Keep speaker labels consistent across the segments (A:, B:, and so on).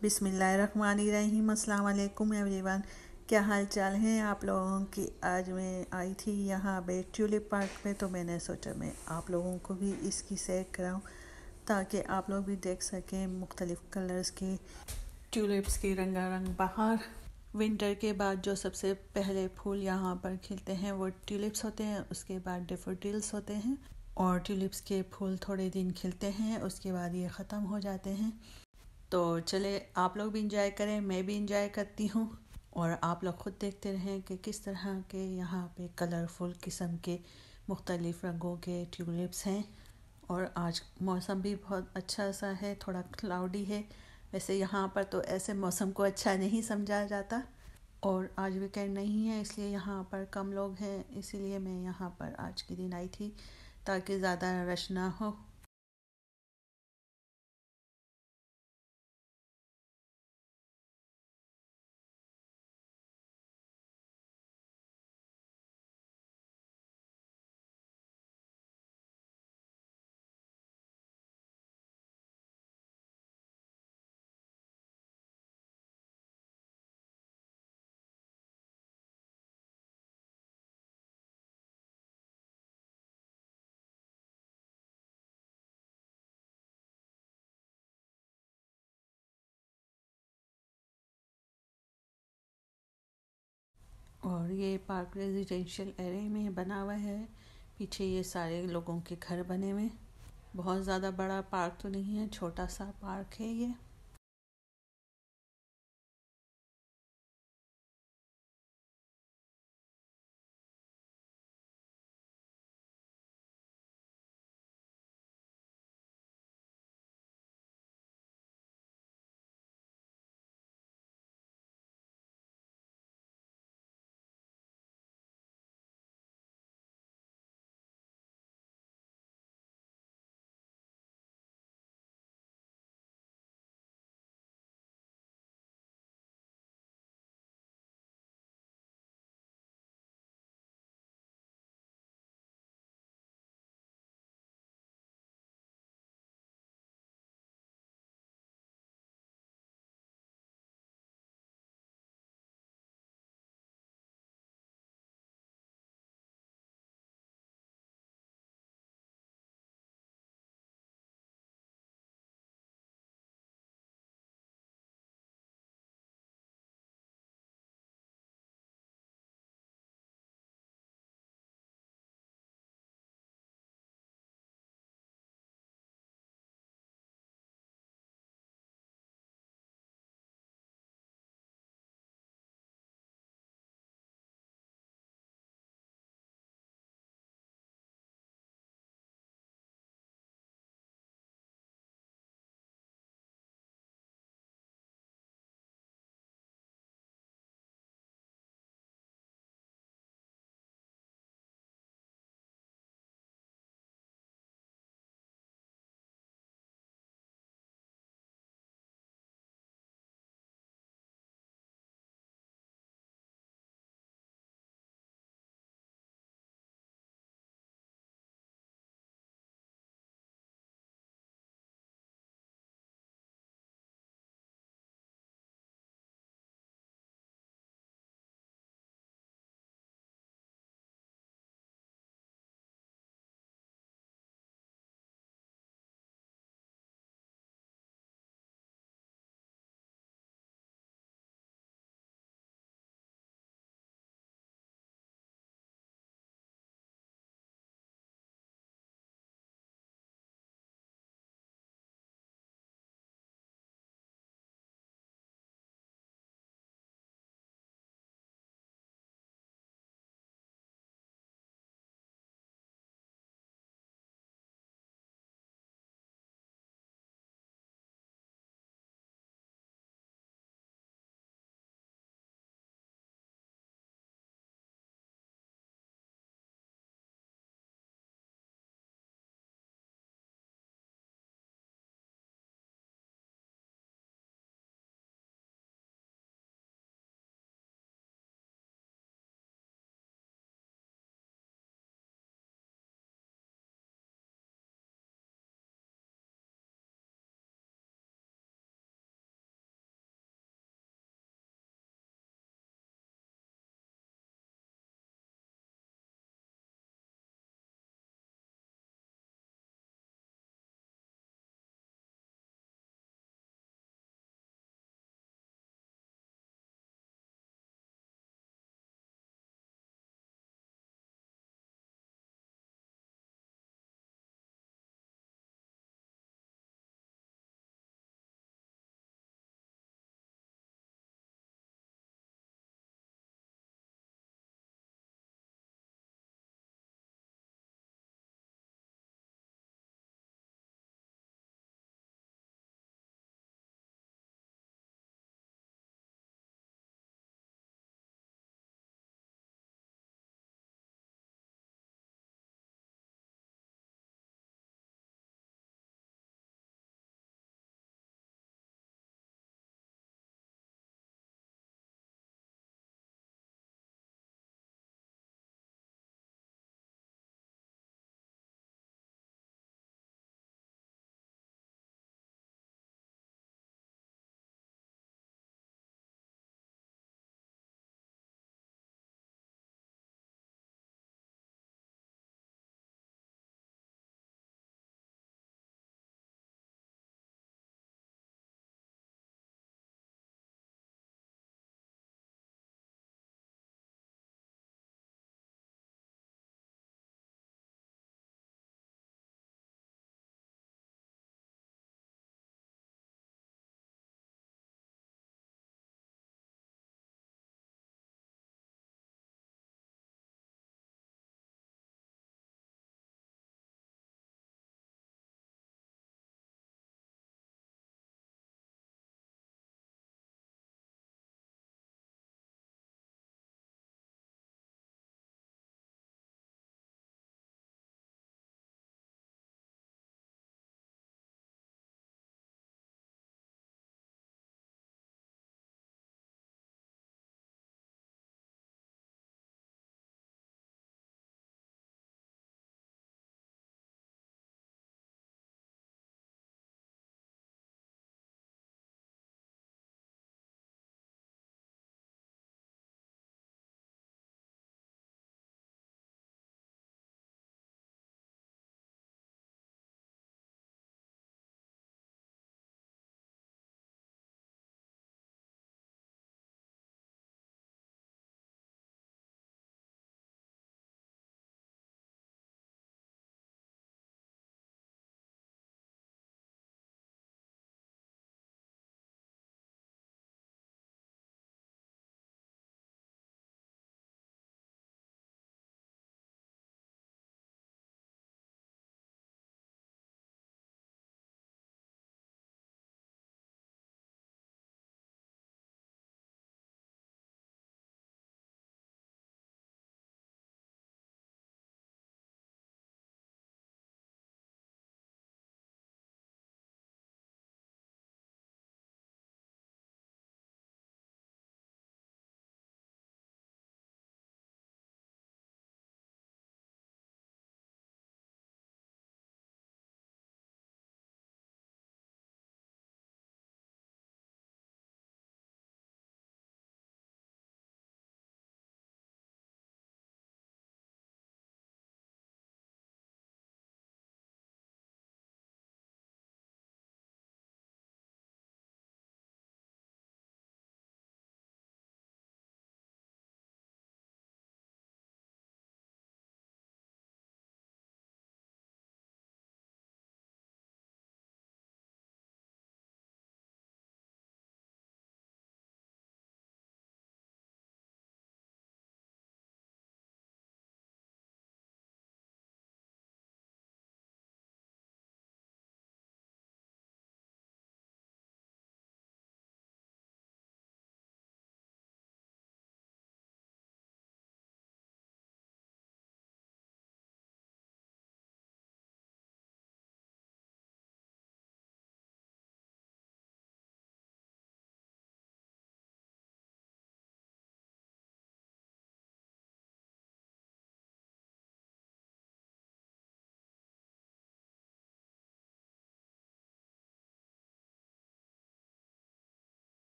A: बिस्मिल्लाहिर्रहमानिर्रहीम। अस्सलाम वालेकुम एवरीवन। क्या हाल चाल है आप लोगों की। आज मैं आई थी यहाँ पे ट्यूलिप पार्क में, तो मैंने सोचा मैं आप लोगों को भी इसकी सैर कराऊँ ताकि आप लोग भी देख सकें मुख्तलिफ़ कलर्स के ट्यूलिप्स की रंगारंग बहार। विंटर के बाद जो सबसे पहले फूल यहाँ पर खिलते हैं वो ट्यूलिप्स होते हैं, उसके बाद डेफोडिल्स होते हैं और ट्यूलिप्स के फूल थोड़े दिन खिलते हैं, उसके बाद ये ख़त्म हो जाते हैं। तो चले आप लोग भी इंजॉय करें, मैं भी इंजॉय करती हूँ और आप लोग ख़ुद देखते रहें कि किस तरह के यहाँ पे कलरफुल किस्म के मुख्तलिफ़ रंगों के ट्यूलिप्स हैं। और आज मौसम भी बहुत अच्छा सा है, थोड़ा क्लाउडी है। वैसे यहाँ पर तो ऐसे मौसम को अच्छा नहीं समझा जाता और आज वीकेंड नहीं है इसलिए यहाँ पर कम लोग हैं, इसीलिए मैं यहाँ पर आज के दिन आई थी ताकि ज़्यादा रश ना हो। और ये पार्क रेजिडेंशियल एरिया में बना हुआ है। पीछे ये सारे लोगों के घर बने हुए। बहुत ज़्यादा बड़ा पार्क तो नहीं है, छोटा सा पार्क है ये।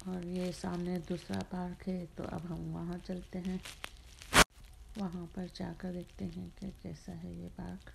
B: और ये सामने दूसरा पार्क है, तो अब हम वहाँ चलते हैं। वहाँ पर जाकर देखते हैं कि कैसा है ये पार्क।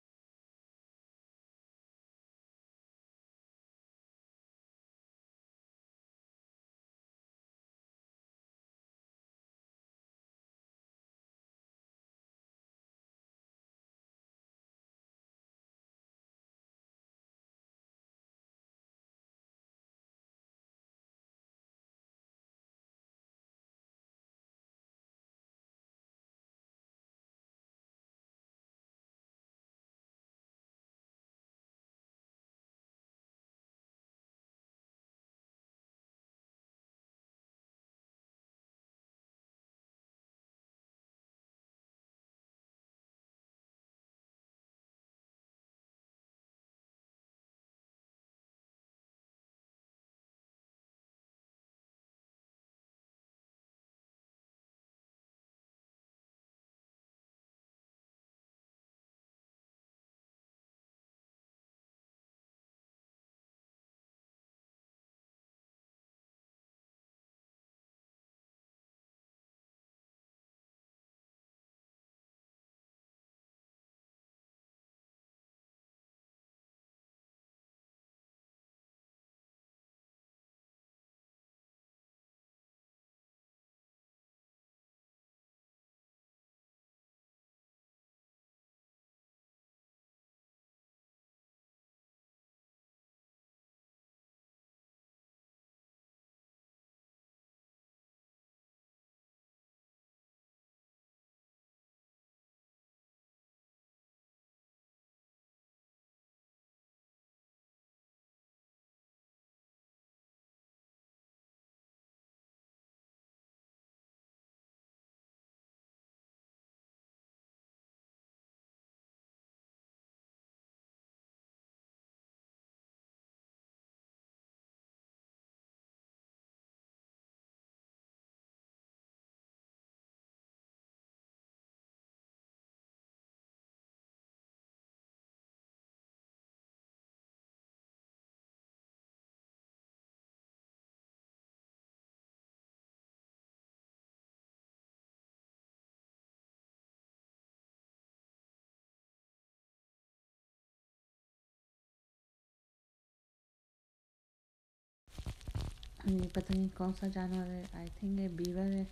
B: ये पता नहीं कौन सा जानवर है, आई थिंक ये बीवर है।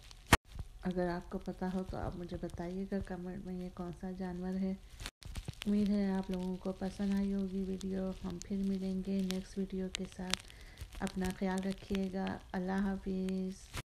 B: अगर आपको पता हो तो आप मुझे बताइएगा कमेंट में ये कौन सा जानवर है। उम्मीद है आप लोगों को पसंद आई होगी वीडियो। हम फिर मिलेंगे नेक्स्ट वीडियो के साथ। अपना ख्याल रखिएगा। अल्लाह हाफिज़।